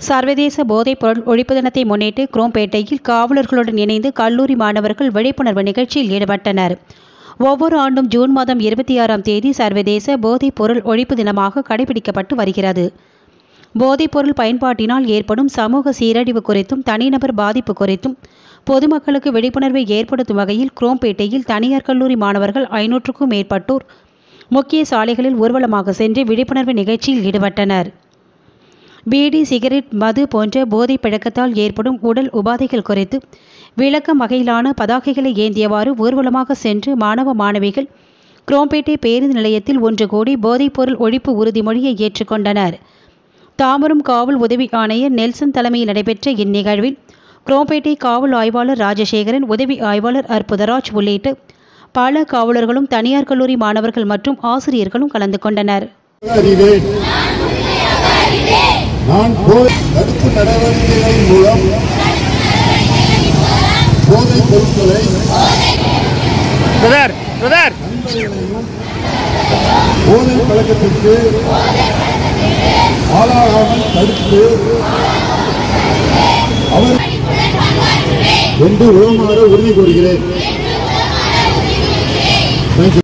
சர்வதேச போதைப்பொருள் ஒழிப்பு தினத்தை முன்னிட்டு குரோம்பேட்டையில் காவலர்களுடன் இணைந்து கல்லூரி மாணவர்கள் விழிப்புணர்வு நிகழ்ச்சியில் ஈடுபட்டனர். ஒவ்வொரு ஆண்டும் ஜூன் மாதம் 26ஆம் தேதி சர்வதேச போதைப்பொருள் ஒழிப்பு தினமாக கடைபிடிக்கப்பட்டு வருகிறது. போதைப்பொருள் பயன்பாட்டினால் ஏற்படும் சமூக சீரழிவு குறித்தும் தனிநபர் பாதிப்பு குறித்தும் பொதுமக்களுக்கு விழிப்புணர்வை ஏற்படுத்தும் வகையில் குரோம்பேட்டையில் தனியார் கல்லூரி மாணவர்கள் 500க்கும் மேற்பட்டோர் முக்கிய சாலைகளில் ஊர்வலமாக சென்று விழிப்புணர்வு நிகழ்ச்சியில் ஈடுபட்டனர். பீடி, சிகரெட், மது போன்ற போதை பழக்கத்தால் ஏற்படும் உடல் உபாதைகள் குறித்து விளக்கும் வகையிலான பதாகைகளை ஏந்தியவாறு ஊர்வலமாக சென்று மாணவ மாணவிகள் குரோம்பேட்டை பேருந்து நிலையத்தில் ஒன்று கூடி போதைப்பொருள் ஒழிப்பு உறுதிமொழியை ஏற்றுக்கொண்டனர். தாம்பரம் காவல் உதவி ஆணையர் நெல்சன் தலைமையில் நடைபெற்ற இந்நிகழ்வில் குரோம்பேட்டை காவல் ஆய்வாளர் ராஜசேகரன், உதவி ஆய்வாளர் அற்புதராஜ் உள்ளிட்ட பல காவலர்களும் தனியார் கல்லூரி மாணவர்கள் மற்றும் ஆசிரியர்களும் கலந்து கொண்டனர். நான் தடுப்பு நடவடிக்கைகளின் மூலம் போதைப் பொருட்களை போதை பழக்கத்திற்கு ஆளாகாமல் தடுத்து அவர் என்று உளமாற உறுதி கூறுகிறேன்.